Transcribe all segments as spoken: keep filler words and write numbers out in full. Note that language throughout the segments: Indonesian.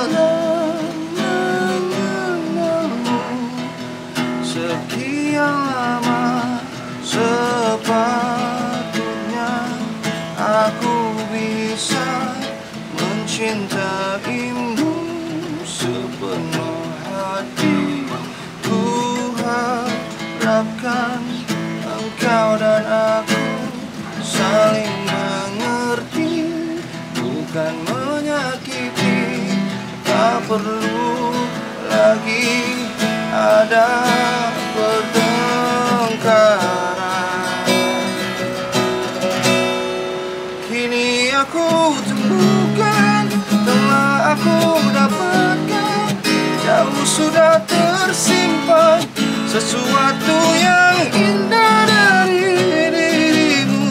mengenalmu sekian lama. Sepatutnya aku bisa mencintaimu sepenuh hati. Ku harapkan engkau dan aku saling mengerti, bukan menyakiti. Tak perlu lagi ada pertengkaran. Kini aku temukan, telah aku dapatkan, jauh sudah tersimpan sesuatu yang indah dari dirimu.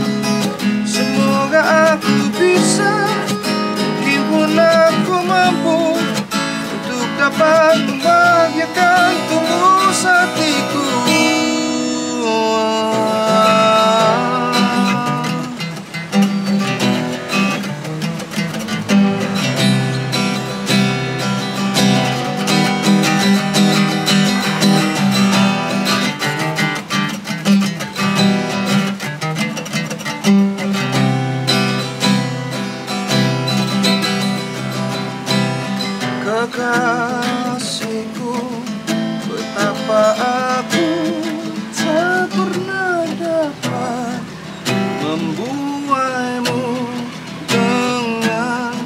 Semoga aku bisa, mungkin pun aku mampu untuk dapat membahagiakan tulus hatiku. Kekasihku, betapa aku tak pernah dapat membuaimu dengan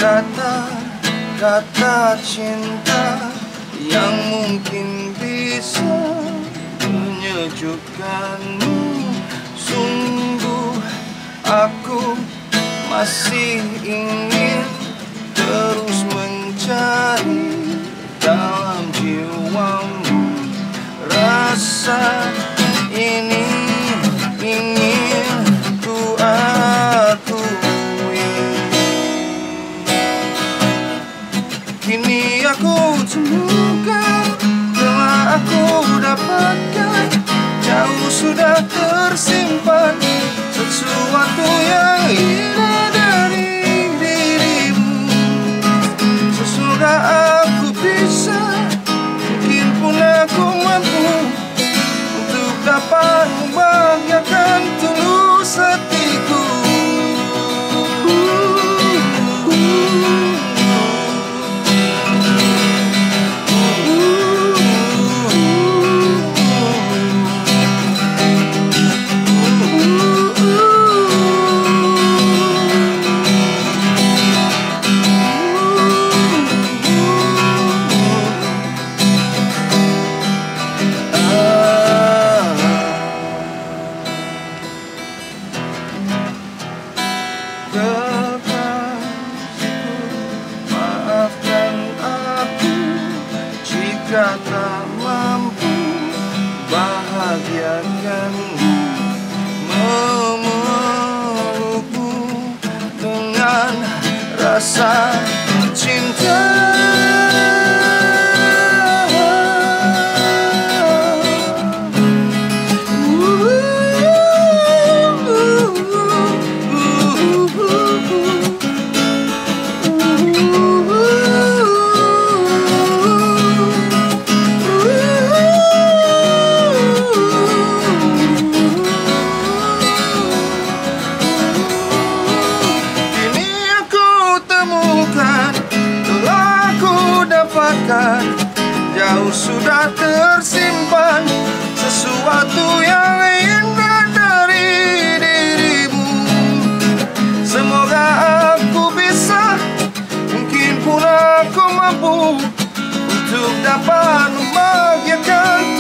kata-kata cinta yang mungkin bisa menyejukkanmu. Sungguh aku masih ingin terus mencari dalam jiwamu. Rasa ini ingin ku akui. Kini aku temukan, telah aku dapatkan, jauh sudah tersimpan sesuatu yang indah dari dirimu. Semoga aku bisa, mungkin pun aku mampu untuk dapat membahagiakan tulus hatiku. Kekasihku, maafkan aku jika tak mampu bahagiakanmu, memelukmu dengan rasa cinta. Jauh sudah tersimpan sesuatu yang indah dari dirimu. Semoga aku bisa, mungkin pun aku mampu untuk dapat membahagiakan